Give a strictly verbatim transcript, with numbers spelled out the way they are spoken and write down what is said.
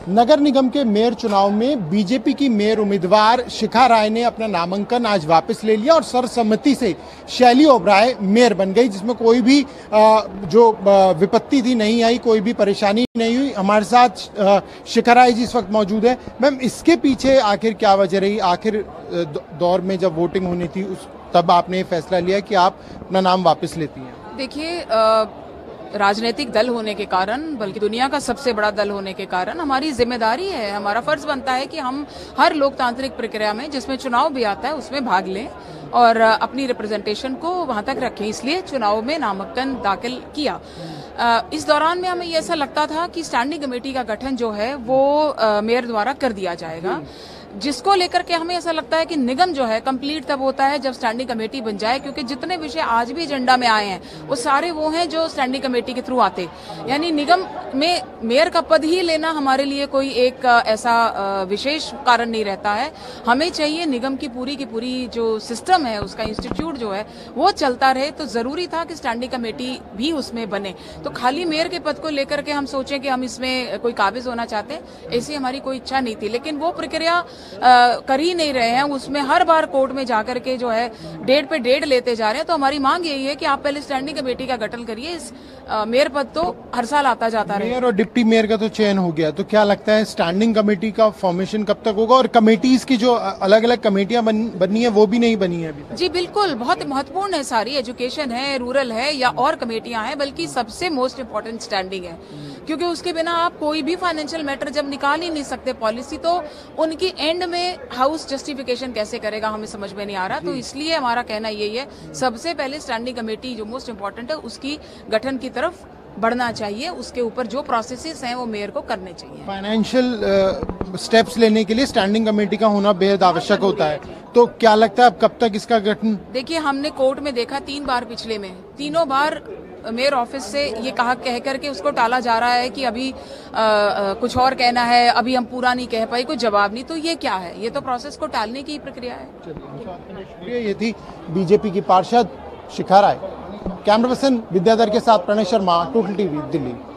नगर निगम के मेयर चुनाव में बीजेपी की मेयर उम्मीदवार शिखा राय ने अपना नामांकन आज वापस ले लिया और सर्वसम्मति से शैली ओबराय मेयर बन गई, जिसमें कोई भी जो विपत्ति थी नहीं आई, कोई भी परेशानी नहीं हुई। हमारे साथ शिखा राय जी इस वक्त मौजूद है। मैम, इसके पीछे आखिर क्या वजह रही? आखिर दौर में जब वोटिंग होनी थी उस तब आपने फैसला लिया कि आप अपना नाम वापस लेती हैं? देखिए, राजनीतिक दल होने के कारण, बल्कि दुनिया का सबसे बड़ा दल होने के कारण हमारी जिम्मेदारी है, हमारा फर्ज बनता है कि हम हर लोकतांत्रिक प्रक्रिया में जिसमें चुनाव भी आता है उसमें भाग लें और अपनी रिप्रेजेंटेशन को वहां तक रखें। इसलिए चुनाव में नामांकन दाखिल किया। इस दौरान में हमें ऐसा लगता था कि स्टैंडिंग कमेटी का गठन जो है वो मेयर द्वारा कर दिया जाएगा, जिसको लेकर के हमें ऐसा लगता है कि निगम जो है कंप्लीट तब होता है जब स्टैंडिंग कमेटी बन जाए, क्योंकि जितने विषय आज भी एजेंडा में आए हैं वो सारे वो हैं जो स्टैंडिंग कमेटी के थ्रू आते। यानी निगम में मेयर का पद ही लेना हमारे लिए कोई एक ऐसा विशेष कारण नहीं रहता है। हमें चाहिए निगम की पूरी की पूरी जो सिस्टम है, उसका इंस्टीट्यूट जो है वो चलता रहे, तो जरूरी था कि स्टैंडिंग कमेटी भी उसमें बने। तो खाली मेयर के पद को लेकर के हम सोचें कि हम इसमें कोई काबिज होना चाहते हैं, ऐसी हमारी कोई इच्छा नहीं थी। लेकिन वो प्रक्रिया Uh, कर ही नहीं रहे हैं, उसमें हर बार कोर्ट में जाकर के जो है डेढ़ पे डेढ़ लेते जा रहे हैं। तो हमारी मांग यही है कि आप पहले स्टैंडिंग कमेटी का गठन करिए। इस मेयर पद तो हर साल आता जाता रहे। मेयर और डिप्टी मेयर का तो चयन हो गया, तो क्या लगता है स्टैंडिंग कमेटी का फॉर्मेशन कब तक होगा? और कमेटीज की जो अलग अलग कमेटियां बन, बननी है वो भी नहीं बनी है अभी तक? जी बिल्कुल, बहुत महत्वपूर्ण है। सारी एजुकेशन है, रूरल है या और कमेटियां हैं, बल्कि सबसे मोस्ट इम्पोर्टेंट स्टैंडिंग है, क्योंकि उसके बिना आप कोई भी फाइनेंशियल मैटर जब निकाल ही नहीं सकते पॉलिसी, तो उनकी एंड में हाउस जस्टिफिकेशन कैसे करेगा हमें समझ में नहीं आ रहा। तो इसलिए हमारा कहना यही है, सबसे पहले स्टैंडिंग कमेटी जो मोस्ट इम्पोर्टेंट है उसकी गठन की तरफ बढ़ना चाहिए। उसके ऊपर जो प्रोसेसेस हैं वो मेयर को करने चाहिए। फाइनेंशियल स्टेप्स लेने के लिए स्टैंडिंग कमेटी का होना बेहद आवश्यक होता है, तो क्या लगता है अब कब तक इसका गठन? देखिए, हमने कोर्ट में देखा तीन बार, पिछले में तीनों बार मेयर ऑफिस से ये कहा कह करके उसको टाला जा रहा है कि अभी आ, आ, कुछ और कहना है, अभी हम पूरा नहीं कह पाए, कोई जवाब नहीं। तो ये क्या है? ये तो प्रोसेस को टालने की प्रक्रिया है। ये थी बीजेपी की पार्षद शिखा राय। कैमरा पर्सन विद्याधर के साथ प्रणय शर्मा, टोटल टीवी, दिल्ली।